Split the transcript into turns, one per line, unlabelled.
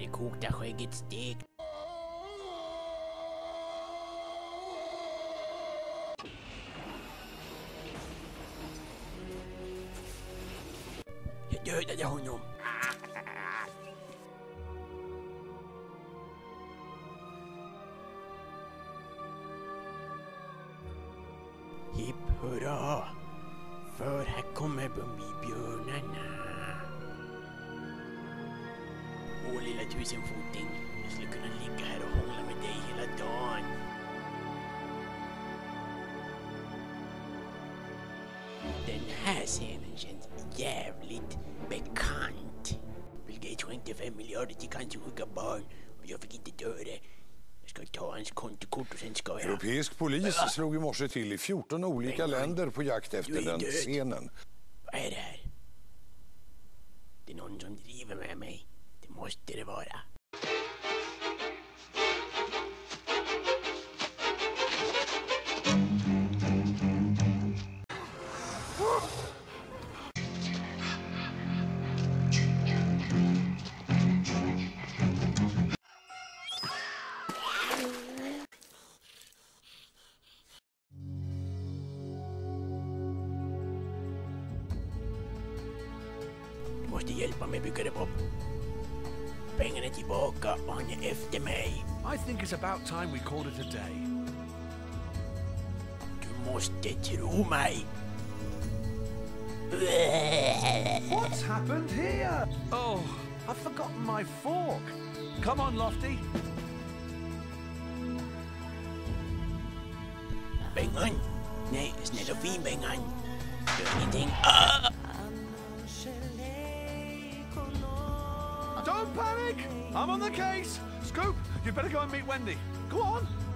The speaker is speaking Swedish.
kokta skägget stekt. Jag dödade honom. Hipp hurra! För här kommer Bumbibjörnarna. Åh lilla tusenfoting, jag skulle kunna ligga här och hångla med dig hela dagen. Den här scenen känns jävligt bekant. Bill Gates skänkte 5 miljarder till cancersjuka barn och jag fick inte dö det. Jag ska ta hans kontokort och sen ska jag...
Europeisk polis slog i morse till i 14 olika länder på jakt efter den scenen.
Vad är det här? Det är någon som driver med mig. Det måste det vara. Du måste hjälpa mig bygga det, Bob. Pengarna är tillbaka och han är efter mig.
I think it's about time we called it a day.
Du måste tro mig.
What's happened here? Oh, I've forgotten my fork. Come on, Lofty.
Bengan? Nej, snälla och fin Bengan. Gör ingenting.
Don't panic! I'm on the case! Scoop, you better go and meet Wendy. Go on!